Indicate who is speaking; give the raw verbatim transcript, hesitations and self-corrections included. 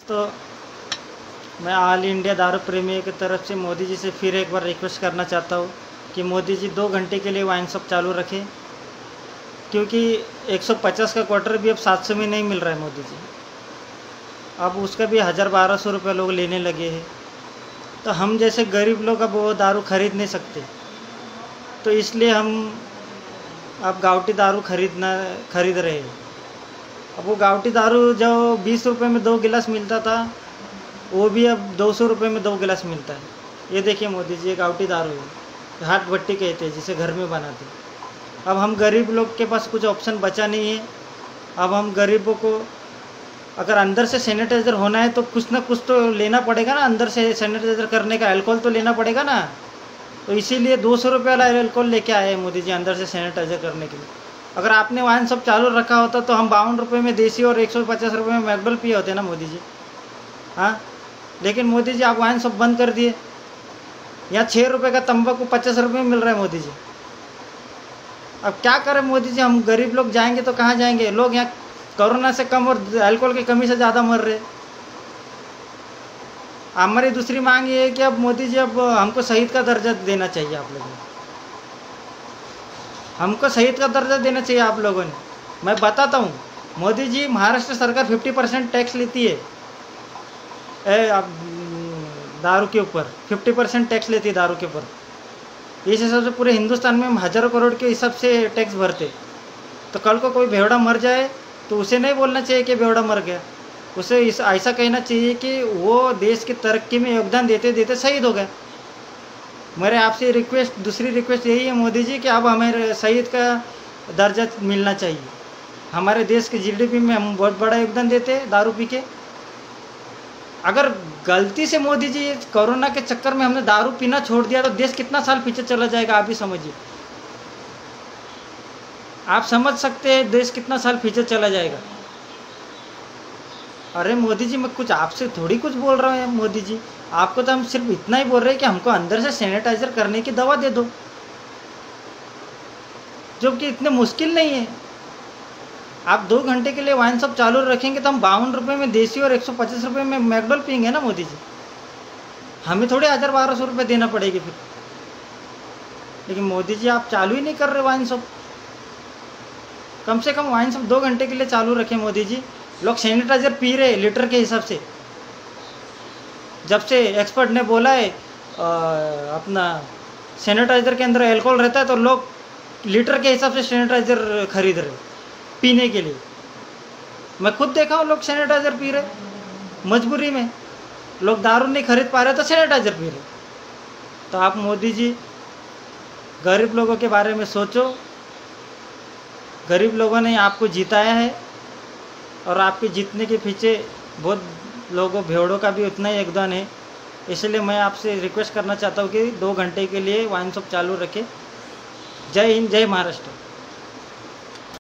Speaker 1: तो मैं all India दारू प्रेमियों की तरफ से मोदी जी से फिर एक बार रिक्वेस्ट करना चाहता हूँ कि मोदी जी दो घंटे के लिए वाइन शॉप चालू रखें, क्योंकि एक सौ पचास का क्वार्टर भी अब सात सौ में नहीं मिल रहा है मोदी जी। अब उसका भी हज़ार बारह सौ रुपये लोग लेने लगे हैं। तो हम जैसे गरीब लोग अब वो दारू खरीद नहीं सकते, तो इसलिए हम अब गावटी दारू खरीदना खरीद रहे हैं। अब वो गावटी दारू जो बीस रुपये में दो गिलास मिलता था, वो भी अब दो सौ रुपये में दो गिलास मिलता है। ये देखिए मोदी जी, ये गावटी दारू है, हाथ भट्टी कहते हैं जिसे घर में बनाते। अब हम गरीब लोग के पास कुछ ऑप्शन बचा नहीं है। अब हम गरीबों को अगर अंदर से सैनिटाइज़र होना है तो कुछ ना कुछ तो लेना पड़ेगा ना, अंदर से सैनिटाइज़र करने का अल्कोहल तो लेना पड़ेगा ना। तो इसीलिए दो सौ रुपये वाला अल्कोहल लेके आए हैं मोदी जी अंदर से सैनिटाइज़र करने के लिए। अगर आपने वाइन सब चालू रखा होता तो हम बावन रुपये में देसी और एक सौ पचास रुपये में मैकडल पिए होते ना मोदी जी। हाँ, लेकिन मोदी जी आप वाइन सब बंद कर दिए। यहाँ छः रुपये का तंबाकू पचास रुपये में मिल रहा है मोदी जी। अब क्या करें मोदी जी, हम गरीब लोग जाएंगे तो कहाँ जाएंगे? लोग यहाँ कोरोना से कम और अल्कोहल की कमी से ज़्यादा मर रहे। हमारी दूसरी मांग ये है कि अब मोदी जी अब हमको शहीद का दर्जा देना चाहिए। आप लोगों ने हमको शहीद का दर्जा देना चाहिए आप लोगों ने। मैं बताता हूँ, मोदी जी महाराष्ट्र सरकार फिफ्टी परसेंट टैक्स लेती है ए, अब दारू के ऊपर फिफ्टी परसेंट टैक्स लेती है दारू के ऊपर। इस हिसाब से पूरे हिंदुस्तान में हम हज़ारों करोड़ के हिसाब से टैक्स भरते। तो कल को कोई बेवड़ा मर जाए तो उसे नहीं बोलना चाहिए कि बेवड़ा मर गया, उसे इस ऐसा कहना चाहिए कि वो देश की तरक्की में योगदान देते देते शहीद हो गए। मेरे आपसे रिक्वेस्ट दूसरी रिक्वेस्ट यही है मोदी जी कि अब हमें शहीद का दर्जा मिलना चाहिए। हमारे देश के जीडीपी में हम बहुत बड़ा योगदान देते हैं दारू पी के। अगर गलती से मोदी जी कोरोना के चक्कर में हमने दारू पीना छोड़ दिया तो देश कितना साल पीछे चला जाएगा, आप ही समझिए। आप समझ सकते हैं देश कितना साल पीछे चला जाएगा। अरे मोदी जी, मैं कुछ आपसे थोड़ी कुछ बोल रहा हूँ मोदी जी, आपको तो हम सिर्फ इतना ही बोल रहे हैं कि हमको अंदर से सैनिटाइजर करने की दवा दे दो, जो कि इतने मुश्किल नहीं है। आप दो घंटे के लिए वाइन शॉप चालू रखेंगे तो हम बावन रुपये में देसी और एक सौ पचास रुपये में मैकडल पियेंगे ना मोदी जी। हमें थोड़े हज़ार बारह सौ रुपये देना पड़ेगी फिर। लेकिन मोदी जी आप चालू ही नहीं कर रहे वाइन शॉप। कम से कम वाइन शॉप दो घंटे के लिए चालू रखें मोदी जी। लोग सैनिटाइजर पी रहे लीटर के हिसाब से। जब से एक्सपर्ट ने बोला है आ, अपना सैनिटाइजर के अंदर अल्कोहल रहता है, तो लोग लीटर के हिसाब से सैनिटाइजर खरीद रहे पीने के लिए। मैं खुद देखा हूँ लोग सैनिटाइजर पी रहे मजबूरी में। लोग दारू नहीं खरीद पा रहे तो सैनिटाइजर पी रहे। तो आप मोदी जी गरीब लोगों के बारे में सोचो। गरीब लोगों ने आपको जिताया है और आपके जीतने के पीछे बहुत लोगों भेड़ों का भी उतना ही योगदान है। इसलिए मैं आपसे रिक्वेस्ट करना चाहता हूँ कि दो घंटे के लिए वाइन शॉप चालू रखें। जय हिंद, जय महाराष्ट्र।